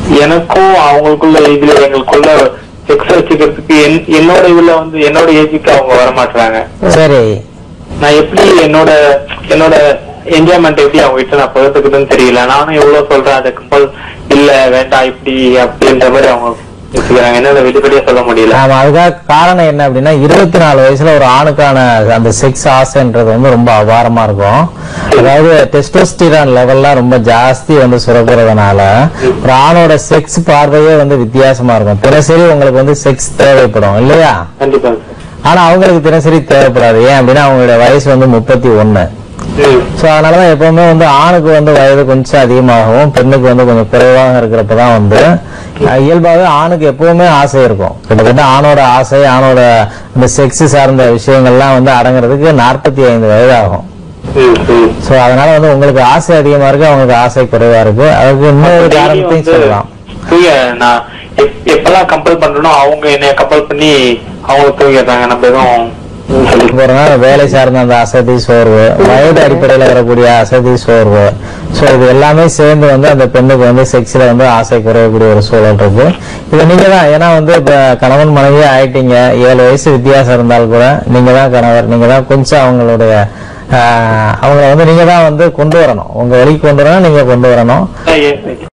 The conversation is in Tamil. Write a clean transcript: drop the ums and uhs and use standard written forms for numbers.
எனக்கும் அவங்களுக்குள்ள இதுல எங்களுக்குள்ள செக்ஸ் வச்சுக்கிறதுக்கு என்னோட இதுல வந்து என்னோட ஏஜுக்கு அவங்க வரமாட்டாங்க. சரி, நான் எப்படி என்னோட என்ஜாய்மெண்ட் எப்படி அவங்க கிட்ட நான் பகிர்ந்துக்குதுன்னு தெரியல. நானும் எவ்வளவு சொல்றேன், அது கம்பல் இல்ல வேண்டாம் இப்படி அப்படின்ற மாதிரி அவங்க வெளிப்படையா சொல்ல முடியல. அதுக்காக காரணம் என்ன அப்படின்னா 24 வயசுல ஒரு ஆணுக்கான அந்த செக்ஸ் ஆசைன்றது வந்து ரொம்ப அபாரமா இருக்கும். அதாவது டெஸ்டோஸ்டிரான் லெவல்லாம் ரொம்ப ஜாஸ்தி வந்து சுரக்கிறதுனால ஒரு ஆணோட செக்ஸ் பார்வையே வந்து வித்தியாசமா இருக்கும். தினசரி உங்களுக்கு வந்து செக்ஸ் தேவைப்படும் இல்லையா? கண்டிப்பா. ஆனா அவங்களுக்கு தினசரி தேவைப்படாது. ஏன் அப்படின்னா அவங்களுடைய வயசு வந்து 31. சோ அதனாலதான் எப்பவுமே வந்து ஆணுக்கு வந்து வயது கொஞ்சம் அதிகமாகவும் பெண்ணுக்கு வந்து கொஞ்சம் குறைவாக இருக்கிறப்பதான் வந்து இயல்பாகவே ஆணுக்கு எப்பவுமே ஆசை இருக்கும். கிட்டத்தட்ட ஆணோட ஆசை, ஆணோட இந்த செக்ஸ் சார்ந்த விஷயங்கள்லாம் வந்து அடங்குறதுக்கு 45 வயது ஆகும். சோ அதனால வந்து உங்களுக்கு ஆசை அதிகமா இருக்கு, அவங்களுக்கு ஆசை குறைவா இருக்கு. அதுக்கு இன்னொரு காரணத்தையும் சொல்லலாம். நான் எப்பெல்லாம் கம்பல் பண்றோம் அவங்க என்னைய கம்பல் பண்ணி அவங்க தூங்கிடுறாங்க. நம்ம எதுவும் வேலை சார்ந்த அந்த அசதி சோர்வு, வயது அடிப்படையில வரக்கூடிய அசதி சோர்வு, சோ இது எல்லாமே சேர்ந்து வந்து அந்த பெண்ணுக்கு வந்து செக்ஸ்ல வந்து ஆசை குறையக்கூடிய ஒரு சூழல் இருக்கு. இது நீங்க தான், ஏன்னா வந்து இப்ப கணவன் மனைவி ஆயிட்டீங்க, 7 வயசு வித்தியாசம் இருந்தாலும் கூட நீங்க தான் கணவர், நீங்க தான் கொஞ்சம் அவங்கள வந்து நீங்க தான் வந்து கொண்டு வரணும், உங்க வழிக்கு கொண்டு வரணும், நீங்க கொண்டு வரணும்.